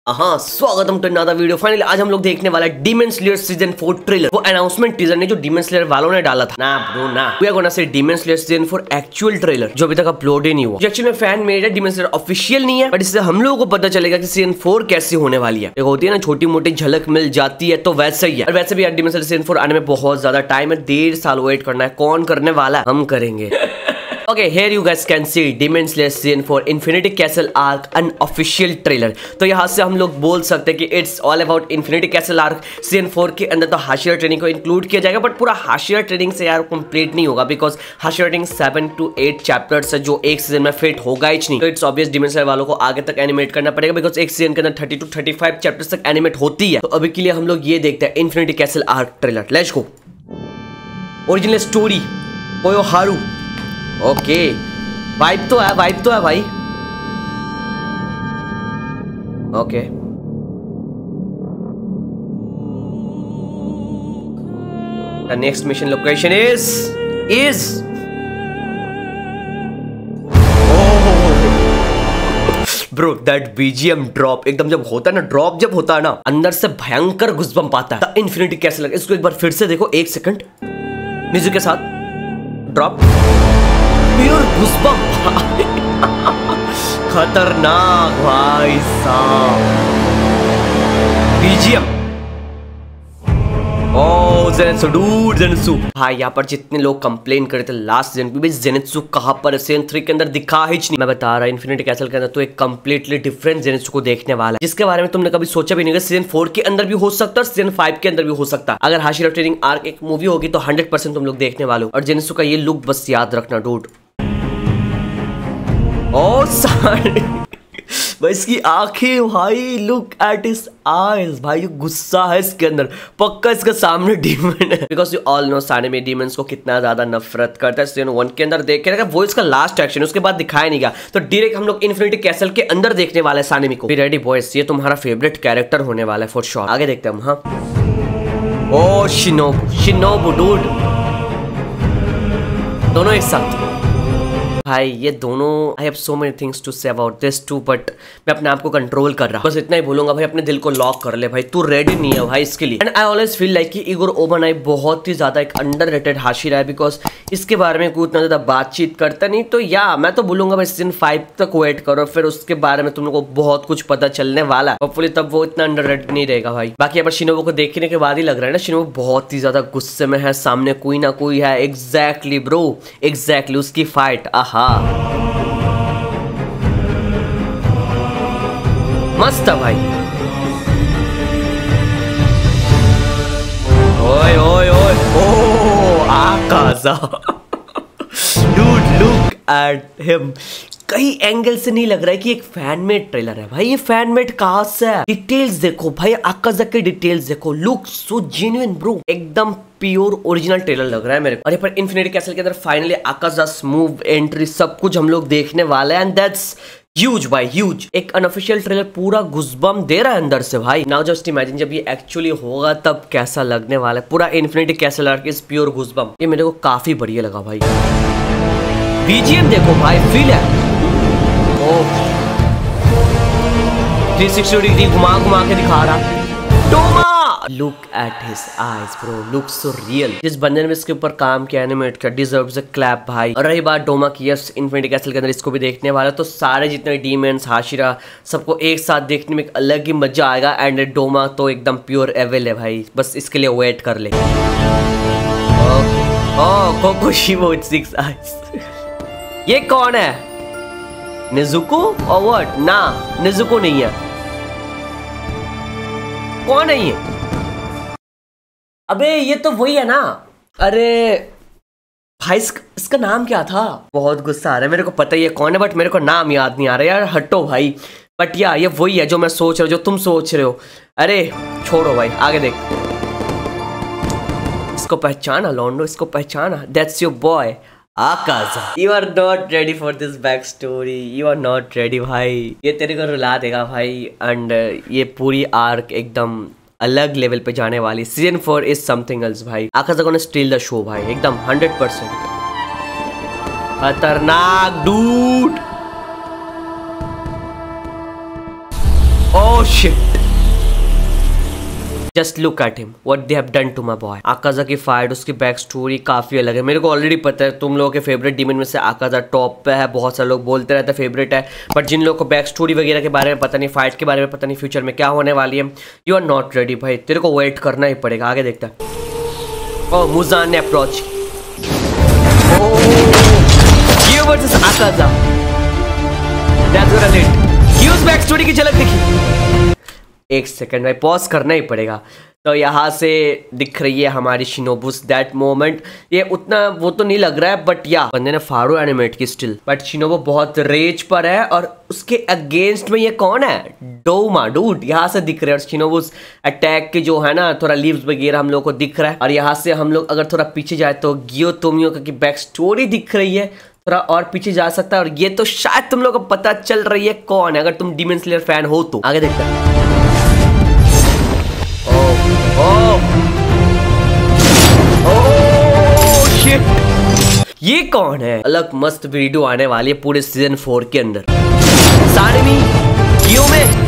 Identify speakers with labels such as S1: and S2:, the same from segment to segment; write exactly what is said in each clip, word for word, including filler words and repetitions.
S1: हाँ, स्वागतम to another video. Finally आज हम लोग देखने वाला है Demon Slayer season four trailer. वो अनाउंसमेंट टीजर ने जो डीमन स्लेयर वालों ने डाला था ना ब्रो ना, we are gonna say Demon Slayer season four actual trailer जो अभी तक अपलोड ही नहीं हुआ। एक्चुअली में फैन मेड है, डीमन स्लेयर ऑफिशियल नहीं है, बट इससे हम लोगों को पता चलेगा कि सीजन फोर कैसी होने वाली है। एक होती है ना छोटी मोटी झलक मिल जाती है, तो वैसा ही है। और वैसे भी यार डीमन स्लेयर सीजन फोर आने में बहुत ज्यादा टाइम है, डेढ़ साल वेट करना है। कौन करने वाला है? हम करेंगे। Okay, here you guys can see Demon Slayer Season four Infinity Castle Arc unofficial trailer। तो यहाँ से हम लोग बोल सकते हैं कि it's all about Infinity Castle Arc। Season four के अंदर तो हाशिरा ट्रेनिंग को इंक्लूड किया जाएगा, बट पूरा हाशिरा ट्रेनिंग से यार कंप्लीट नहीं होगा, बिकॉज हाशिरा training seven to eight chapters है जो एक सीजन में फिट होगा ही नहीं। तो इट्स ऑब्वियस डीमन स्लेयर वालों को आगे तक एनिमेट करना पड़ेगा, बिकॉज एक सीजन के अंदर thirty to thirty five chapters तक एनिमेट होती है। तो अभी के लिए हम लोग ये देखते हैं Infinity Castle Arc trailer. Let's go. Original story कोयो हारू। ओके, वाइब तो है, वाइब तो है भाई। Okay, the next mission location is is bro that BGM drop एकदम जब होता है ना, ड्रॉप जब होता है ना, अंदर से भयंकर गुस्बम्प आता है। The Infinity Castle arc. इसको एक बार फिर से देखो, एक सेकंड म्यूजिक के साथ ड्रॉप, प्योर गुस्बम्प। खतरनाक भाई साहब बीजीएम। ओह जेनेत्सु डूड, जेनेत्सु भाई। यहाँ पर जितने लोग कंप्लेन करे थे लास्ट सीजन पे, जेनेत्सु कहाँ पर है? सीजन थ्री के अंदर दिखा ही नहीं। मैं बता रहा इन्फिनिटी कैसल के अंदर तो एक कंप्लीटली डिफरेंट जेनेत्सु को देखने वाला है, जिसके बारे में तुमने कभी सोचा भी नहीं। सीजन फोर के अंदर भी हो सकता है और सीजन फाइव के अंदर भी हो सकता है। अगर हाशिरा ट्रेनिंग आर्क एक मूवी होगी तो हंड्रेड परसेंट तुम लोग देखने वाले हो। और जेनेत्सु का ये लुक बस याद रखना डूड। और सारे भाई इसकी आंखें भाई, लुक एट हिज आईज भाई, गुस्सा है इसके अंदर। पक्का इसका सामने डीमन है, बिकॉज यू ऑल नो साने में डीमंस को कितना ज्यादा नफरत करता है। सीजन वन के अंदर देख के वो इसका लास्ट एक्शन, उसके बाद दिखाया नहीं गया, तो डायरेक्ट हम लोग इन्फिनिटी कैसल के अंदर देखने वाले सानेमी को। रेडी बॉयज, ये तुम्हारा फेवरेट कैरेक्टर होने वाला है फॉर श्योर। आगे देखते हैं हम। हाँ, ओ शिनोबु, शिनोबु डूड, दोनों एक साथ भाई। ये दोनों, I have so many things to say about this too, but मैं अपने आप को कंट्रोल कर रहा। बस इतना ही बोलूंगा भाई, अपने दिल को लॉक कर ले भाई, तू रेडी नहीं है भाई इसके लिए। And I always feel like कि इगोर ओबनाई बहुत ही ज्यादा एक अंडररेटेड हाशिरा है, बिकॉज इसके बारे में कोई उतना ज्यादा बातचीत करता नहीं। तो या मैं तो बोलूंगा भाई सीजन फाइव तक वेट करो, फिर उसके बारे में तुम लोग को बहुत कुछ पता चलने वाला है। होपफुली तब वो इतना अंडररेटेड नहीं रहेगा भाई। बाकी यहाँ पर शिनोबु को देखने के बाद ही लग रहा है ना, शिनोबु बहुत ही ज्यादा गुस्से में है, सामने कोई ना कोई है। एग्जैक्टली ब्रो, एग्जैक्टली उसकी फाइट। आहा मस्त है भाई। ओए ओए ओए ओ आकाशा डूड, लुक एट हिम। कई एंगल से नहीं लग रहा है कि एक फैन मेड ट्रेलर है भाई। ये फैन मेड कहां से है? डिटेल्स देखो भाई, आकाशा के डिटेल्स देखो, लुक सो जेन्युइन ब्रो, एकदम प्योर ओरिजिनल ट्रेलर लग रहा है मेरे को। और ये पर इन्फिनिटी कैसल के अंदर फाइनली आकाशा's मूव, एंट्री, सब कुछ हम लोग देखने वाले हैं। एंड दैट्स ह्यूज भाई, ह्यूज। एक अनऑफिशियल ट्रेलर पूरा गुस्बम्प दे रहा है अंदर से भाई। नाउ जस्ट इमेजिन जब ये एक्चुअली होगा तब कैसा लगने वाला है। पूरा Infinity Castle arc is pure goosebump. ये मेरे को काफी बढ़िया लगा भाई। बीजीएम देखो भाई, फील है। ओह थ्री सिक्सटी डिग्री घुमा घुमा के दिखा रहा। डोमा, look at his eyes bro, look so real. जिस बंदे ने इसके ऊपर काम किया, एनिमेट किया, डिजर्व्स अ क्लैप भाई। और रही बात डोमा की, यस इन्फिनिटी कैसल के अंदर इसको भी देखने वाला, तो सारे जितने डीमंस, हाशिरा, सबको एक साथ देखने में एक अलग ही मजा आएगा। एंड डोमा तो एकदम प्योर एविल है भाई, बस इसके लिए वेट कर ले। ओह कोकोशिमो विद सिक्स आईज। ये कौन है? नेजुको और व्हाट? ना, नेजुको नहीं है। कौन है ये? अबे ये तो वही है ना। अरे भाई इसका, इसका नाम क्या था? बहुत गुस्सा आ रहा है, मेरे को पता ही है कौन है, बट मेरे को नाम याद नहीं आ रहा यार। हटो भाई। बट या ये वही है जो मैं सोच रहा हूँ, जो तुम सोच रहे हो। अरे छोड़ो भाई, आगे देख। इसको पहचाना लॉन्डो, इसको पहचाना। दैट्स योर बॉय आकाशा। You are not ready for this back story, you are not ready भाई। ये तेरे को रुला देगा भाई। एंड ये पूरी आर्क एकदम अलग लेवल पे जाने वाली। Season four is something else भाई। आकाशा गोना स्टील द शो भाई, एकदम हंड्रेड परसेंट खतरनाक dude. Oh shit! Just look at him. What they have done to my boy. आकाजा की फाइट, उसकी बैक स्टोरी काफी अलग है। मेरे को ऑलरेडी पता है तुम लोगों के फेवरेट डीमन में से आकाजा टॉप पे है। बहुत सारे लोग बोलते रहते हैं फेवरेट है, बट जिन लोगों को बैक स्टोरी वगैरह के बारे में पता नहीं, फाइट के बारे में पता नहीं, फ्यूचर में क्या होने वाली है, यू आर नॉट रेडी भाई। तेरे को वेट करना ही पड़ेगा। आगे देखता है। ओह, मुजान ने अप्रोच। गियो वर्सेस आकाजा। That's what I need. गियो's बैक स्टोरी की झलक दिखी। एक सेकंड भाई, पॉज करना ही पड़ेगा। तो यहाँ से दिख रही है हमारी शिनोबुस। दैट मोमेंट, ये उतना वो तो नहीं लग रहा है, बट या बंदे ने फाड़ो एनिमेट की स्टिल, बट शिनोबु बहुत रेज पर है और उसके अगेंस्ट में ये कौन है? डोमा डूड यहाँ से दिख रहे हैं। और शिनोबुस अटैक के जो है ना थोड़ा लीव्स वगैरह हम लोग को दिख रहा है। और यहाँ से हम लोग अगर थोड़ा पीछे जाए तो गियो तोमियो की बैक स्टोरी दिख रही है। थोड़ा और पीछे जा सकता है और ये तो शायद तुम लोग को पता चल रही है कौन है, अगर तुम डीमन स्लेयर फैन हो तो। आगे देखते हैं। ओह ओह शिट, ये कौन है? अलग मस्त वीडियो आने वाली है पूरे सीजन फोर के अंदर। सानिमी गियो में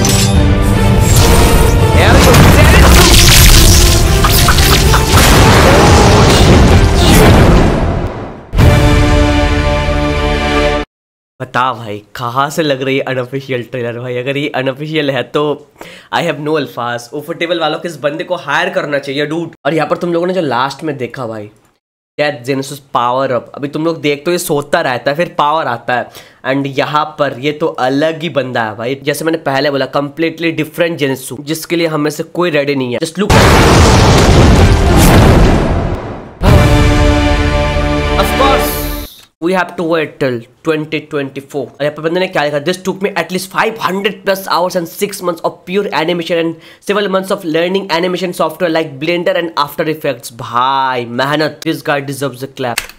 S1: बता भाई, कहाँ से लग रही है अनऑफिशियल ट्रेलर भाई? अगर ये अनऑफिशियल है तो आई हैव नो अल्फाज। ओफर्टेबल वालों के इस बंदे को हायर करना चाहिए डूड। और यहाँ पर तुम लोगों ने जो लास्ट में देखा भाई, दैट जेनेसिस पावर अप। अभी तुम लोग देख तो ये सोता रहता है, फिर पावर आता है। एंड यहाँ पर ये तो अलग ही बंदा है भाई। जैसे मैंने पहले बोला, कंप्लीटली डिफरेंट जेनेसिस, जिसके लिए हम में से कोई रेडी नहीं है। Just look of course we have to wait till twenty twenty-four. और यहाँ पर बंदे ने क्या लिखा? This took me at least five hundred plus hours and six months of pure animation and several months of learning animation software like Blender and After Effects. भाई मेहनत, this guy deserves a clap.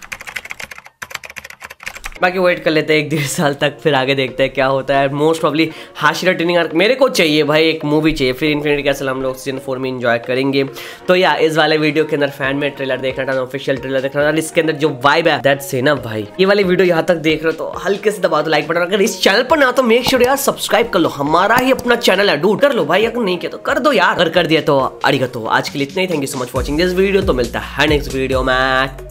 S1: बाकी wait कर लेते हैं एक डेढ़ साल तक, फिर आगे देखते हैं क्या होता है। मोस्ट प्रॉब्ली हाशिरा ट्रेनिंग आर्क मेरे को चाहिए भाई, एक मूवी चाहिए, फिर इन्फिनिटी कैसल हम लोग सीजन फोर में एंजॉय करेंगे। तो या इस वाले वीडियो के अंदर फैन में ट्रेलर देखना था, ऑफिशियल ट्रेलर देखना था, इसके अंदर जो वाइब है दैट्स इनफ भाई। ये वाली वीडियो यहाँ तक देख रहे हो तो हल्के से दबा दो लाइक बटन। अगर इस चैनल पर ना तो मेक श्योर यार सब्सक्राइब कर लो, हमारा ही अपना चैनल है डूड, कर लो भाई। अगर नहीं किया तो कर दो यार, अगर कर दिया तो अड़िगतो। आज के लिए इतना ही, thank you so much watching this video. तो मिलता है नेक्स्ट वीडियो में।